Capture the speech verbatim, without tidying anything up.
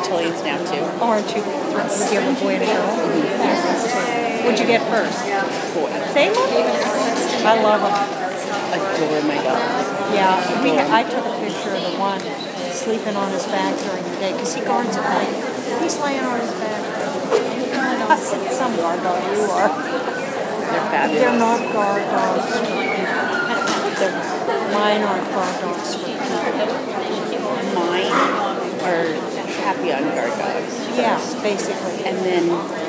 cotillions now too. Oh, aren't you thrilled with your boy and a girl? Mm-hmm. What'd you get first? Boy. Same one? I love them. Adore my dog. Yeah, we ha I took a picture of the one sleeping on his back during the day because he guards at night. He's laying on his back. I said, some guard dog you are. They're fabulous. They're not guard dogs for people. They're, mine aren't guard dogs for people. Mine are happy on guard dogs. Yeah, basically. And then